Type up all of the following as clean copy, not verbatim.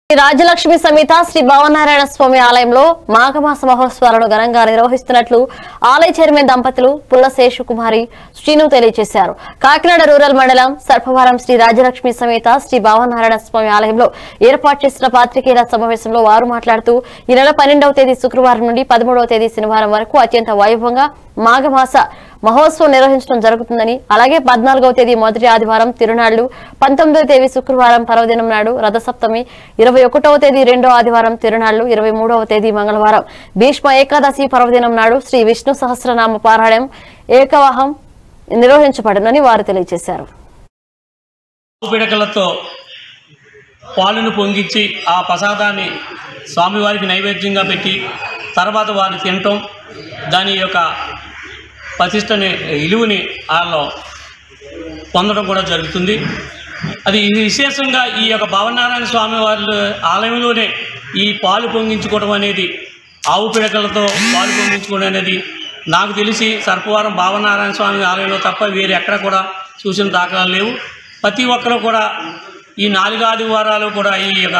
రాజలక్ష్మి సమేత శ్రీ భావనారాయణ స్వామి ఆలయంలో మాఘమాస మహోత్సవాలను ఘనంగా నిర్వహిస్తున్నట్లు ఆలయ చైర్మన్ దంపతులు పుల్ల శేషకుమారి శ్రీను తెలియజేశారు. కాకినాడ రూరల్ మండలం సర్పవరం శ్రీ రాజలక్ష్మి సమేత శ్రీ భావనారాయణ స్వామి ఆలయంలో ఏర్పాటు చేసిన పాత్రికేయుల సమావేశంలో వారు మాట్లాడుతూ ఈ నెల 12వ తేదీ శుక్రవారం నుండి 13వ తేదీ శనివారం వరకు అత్యంత వైభవంగా మాఘమాస మహోత్సవం నిర్వహించడం జరుగుతుందని, అలాగే 14వ తేదీ మొదటి ఆదివారం తిరునాళ్లు, 19వ తేదీ శుక్రవారం పర్వదినం నాడు రథసప్తమి, 21వ తేదీ రెండో ఆదివారం తిరునాళ్లు, 23వ తేదీ మంగళవారం భీష్మ ఏకాదశి పర్వదినం నాడు శ్రీ విష్ణు సహస్రనామ పారాయణం ఏకవాహం నిర్వహించబడునని వారు తెలియజేశారు. పాలును పొంగించి ఆ ప్రసాదాన్ని స్వామివారికి నైవేద్యంగా పెట్టి తర్వాత వారు తినటం, దాని యొక్క ప్రతిష్టని విలువని వాళ్ళలో పొందడం కూడా జరుగుతుంది. అది విశేషంగా ఈ యొక్క భావనారాయణ స్వామి వారి ఆలయంలోనే ఈ పాలు పొంగించుకోవడం అనేది, ఆవు పిడకలతో పాలు పొంగించుకోవడం అనేది నాకు తెలిసి సర్పవరం భావనారాయణ స్వామి ఆలయంలో తప్ప వేరే ఎక్కడ కూడా చూసిన దాఖలాలు లేవు. ప్రతి ఒక్కరు కూడా ఈ 4 ఆదివారాలు కూడా ఈ యొక్క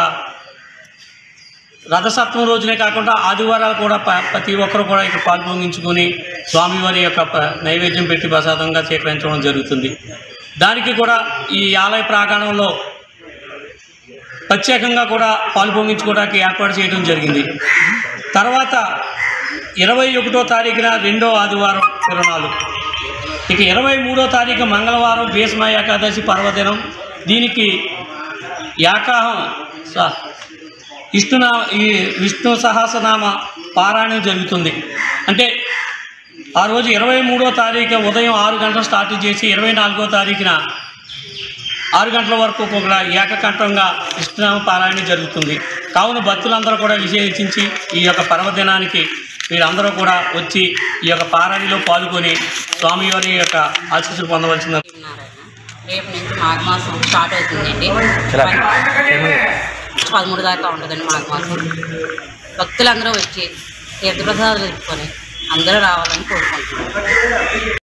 రథసప్తమి రోజునే కాకుండా ఆదివారాలు కూడా ప్రతి ఒక్కరు కూడా ఇక్కడ పాలు పొంగించుకొని స్వామివారి యొక్క నైవేద్యం పెట్టి ప్రసాదంగా స్వీకరించడం జరుగుతుంది. దానికి కూడా ఈ ఆలయ ప్రాంగణంలో ప్రత్యేకంగా కూడా పాలు పొంగించుకోవడానికి ఏర్పాటు చేయడం జరిగింది. తర్వాత 21వ తారీఖున రెండో ఆదివారం తిరునాళ్ళు, ఇక 23వ తారీఖు మంగళవారం భీష్మ ఏకాదశి పర్వదినం. దీనికి ఏకాహం విష్ణు సహస్రనామ పారాయణం జరుగుతుంది. అంటే ఆ రోజు 23వ తారీఖు ఉదయం 6 గంటలు స్టార్ట్ చేసి 24వ తారీఖున 6 గంటల వరకు కూడా ఏకకంఠంగా విష్ణునామ పారాయణ జరుగుతుంది. కావున భక్తులందరూ కూడా విశేషించి ఈ యొక్క పర్వదినానికి వీరందరూ కూడా వచ్చి ఈ యొక్క పారాయణలో పాల్గొని స్వామివారి యొక్క ఆశీస్సులు పొందవలసింది. రేపు నుంచి మాఘమాసం స్టార్ట్ అవుతుందండి. 13 దాకా ఉంటుందండి మాఘమాసం. భక్తులందరూ వచ్చి తీర్థప్రసాదాలు తెచ్చుకొని అందరూ రావాలని కోరుకుంటున్నాం.